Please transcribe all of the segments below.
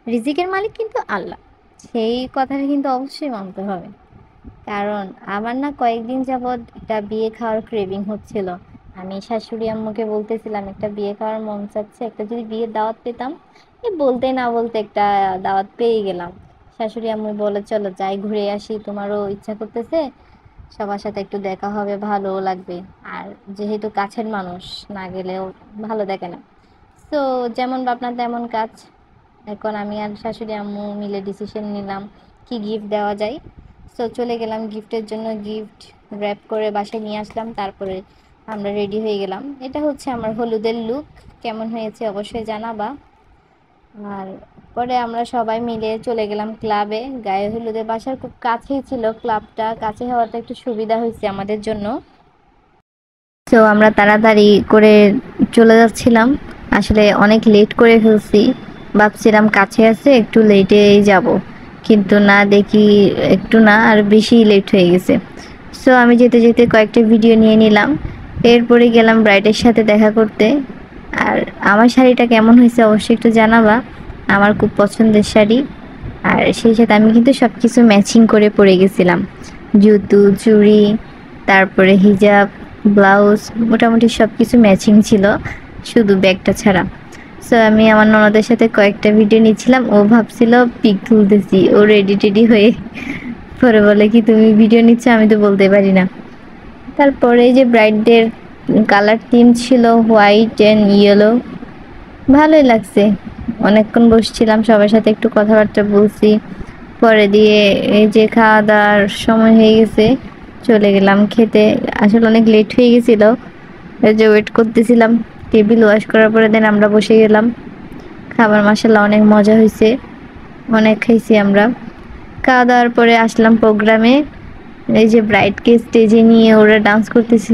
রিজিকের মালিক কিন্তু আল্লাহ, সেই কথাটা কিন্তু অবশ্যই মানতে হবে। কারণ আমার না কয়েকদিন যাবৎ একটা বিয়ে খাওয়ার ক্রেভিং হচ্ছিল। আমি শাশুড়ি আম্মুকে বলতেছিলাম একটা বিয়ে খাওয়ার মন চাচ্ছে, একটা যদি বিয়ের দাওয়াত পেতাম। এই বলতে না বলতে একটা দাওয়াত পেয়ে গেলাম। শাশুড়ি আম্মু বলে চলো যাই ঘুরে আসি, তোমারও ইচ্ছা করতেছে, সবার সাথে একটু দেখা হবে, ভালোও লাগবে। আর যেহেতু কাছের মানুষ, না গেলেও ভালো দেখে না। তো যেমন ভাবনা তেমন কাজ। এখন আমি আর শাশুড়ি আম্মু মিলে ডিসিশন নিলাম কি গিফট দেওয়া যায়। সো চলে গেলাম গিফটের জন্য, গিফট র্যাপ করে বাসায় নিয়ে আসলাম। তারপরে আমরা রেডি হয়ে গেলাম। এটা হচ্ছে আমার হলুদের লুক। কেমন হয়েছে অবশ্যই জানাবা। আর পরে আমরা সবাই মিলে চলে গেলাম ক্লাবে। গায়ে হলুদের বাসার খুব কাছেই ছিল ক্লাবটা, কাছে হওয়াতে একটু সুবিধা হয়েছে আমাদের জন্য। তো আমরা তাড়াতাড়ি করে চলে যাচ্ছিলাম। আসলে অনেক লেট করে ফেলছি। ভাবছিলাম কাছে আছে একটু লেটেই যাব, কিন্তু না, দেখি একটু না আর বেশি লেট হয়ে গেছে। সো আমি যেতে যেতে কয়েকটা ভিডিও নিয়ে নিলাম। এরপরে গেলাম ব্রাইডের সাথে দেখা করতে। আর আমার শাড়িটা কেমন হয়েছে অবশ্যই একটু জানাবা। আমার খুব পছন্দের শাড়ি। আর সেই সাথে আমি কিন্তু সব কিছু ম্যাচিং করে পরে গেছিলাম। জুতো, চুড়ি, তারপরে হিজাব, ব্লাউজ, মোটামুটি সব কিছু ম্যাচিং ছিল, শুধু ব্যাগটা ছাড়া। সো আমি আমার ননদের সাথে কয়েকটা ভিডিও নিচ্ছিলাম। ও ভাবছিল পিক তুলতেছি, ও রেডি টেডি হয়ে পরে বলে কি তুমি ভিডিও নিচ্ছ, আমি তো বলতে পারি না। তারপরে এই যে ব্রাইডদের কালার থিম ছিল হোয়াইট অ্যান্ড ইয়েলো, ভালোই লাগছে। অনেকক্ষণ বসছিলাম, সবার সাথে একটু কথাবার্তা বলছি। পরে দিয়ে এই যে খাওয়া দাওয়ার সময় হয়ে গেছে, চলে গেলাম খেতে। আসলে অনেক লেট হয়ে গেছিল, এই যে ওয়েট করতেছিলাম। টেবিল ওয়াশ করার পরে দেন আমরা বসে গেলাম। খাবার মাসাল্লাহ অনেক মজা হয়েছে, অনেক খাইছি আমরা। খাওয়া দাওয়ার পরে আসলাম প্রোগ্রামে। এই যে ব্রাইডকে স্টেজে নিয়ে ওরা ডান্স করতেছিল।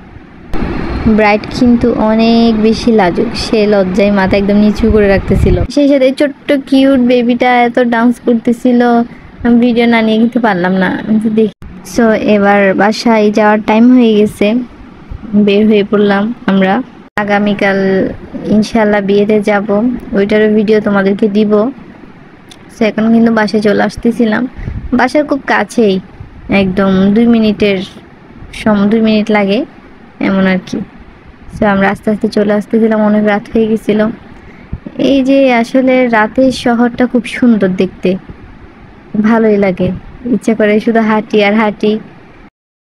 ব্রাইড কিন্তু অনেক বেশি লাজুক, সে লজ্জায় মাথা একদম নিচু করে রাখতেছিল। সেই সাথে ছোট্ট কিউট বেবিটা এত ডান্স করতেছিল, আমি ভিডিও না নিয়ে কিন্তু পারলাম না, আমি তো দেখি। সো এবার বাসায় যাওয়ার টাইম হয়ে গেছে, বের হয়ে পড়লাম আমরা। আগামীকাল ইনশাল্লাহ বিয়েতে যাব, ওইটারও ভিডিও তোমাদেরকে দিব। সো এখন কিন্তু বাসায় চলে আসতেছিলাম। বাসার খুব কাছেই, একদম 2 মিনিটের 2 মিনিট লাগে এমন আর কি। সো আমরা আস্তে আস্তে চলে আসতেছিলাম, অনেক রাত হয়ে গেছিল। এই যে আসলে রাতের শহরটা খুব সুন্দর দেখতে, ভালোই লাগে, ইচ্ছা করে শুধু হাঁটি আর হাঁটি।